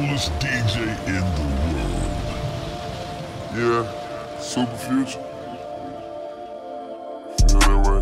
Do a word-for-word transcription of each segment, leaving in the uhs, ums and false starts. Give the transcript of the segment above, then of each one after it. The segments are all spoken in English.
coolest D J in the world. Yeah, Super Future. Feel that way.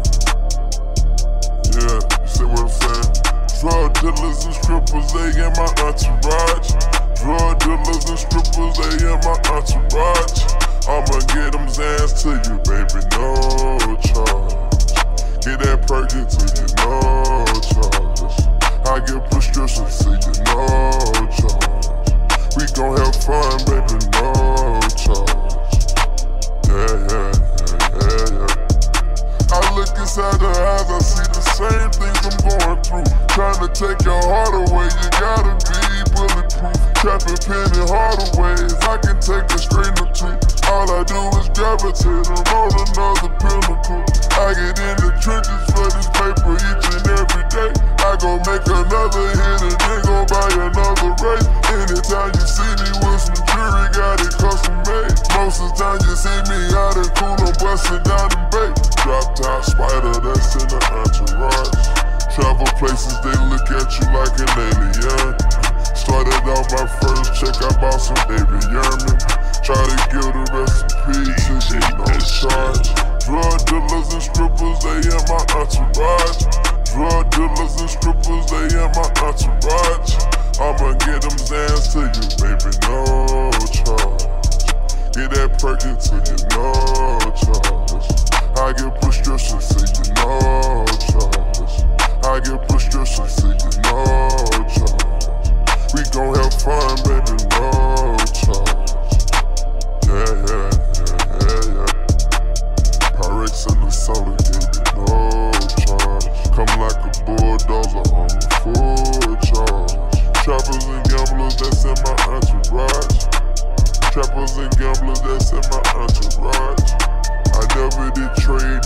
Yeah, you see what I'm saying? Drug dealers and strippers, they in my entourage. Drug dealers and strippers, they in my entourage. I'ma get them Zans to you, baby, no charge. Get that Perkin to you, no charge. I get prescriptions to you, no charge. We gon' have fun, baby, no charge. Yeah, yeah, yeah, yeah, yeah. I look inside the eyes, I see the same things I'm going through. Trying to take your heart away, you gotta be bulletproof. Trapping penny harder ways, I can take a strain or two. All I do is gravitate, I'm on another pinnacle. I get in the trenches for this paper each and every day. I go make another hit and then go buy another race. Anytime you see me with some jewelry, got it custom made. Most of the time you see me out in cool, I'm busting down the bay. Drop top spider, that's in the entourage. Travel places, they look at you like an alien. Started off my first check, I bought some baby Yerman. Try to give the recipe to you, no charge. Drug dealers and strippers, they in my entourage. Drug dealers and strippers, they in my entourage. I'ma get them Zans to you, baby, no charge. Get that Perkin to you, no charge. I get prescriptions to you, no charge. I get prescriptions to you, no charge. We gon' have fun, baby, no charge. Yeah, yeah, yeah, yeah, yeah. Pyrex in the soda, baby, no charge. Come like a bulldozer on full charge. Trappers and gamblers, that's in my entourage. Trappers and gamblers, that's in my entourage. I never did trade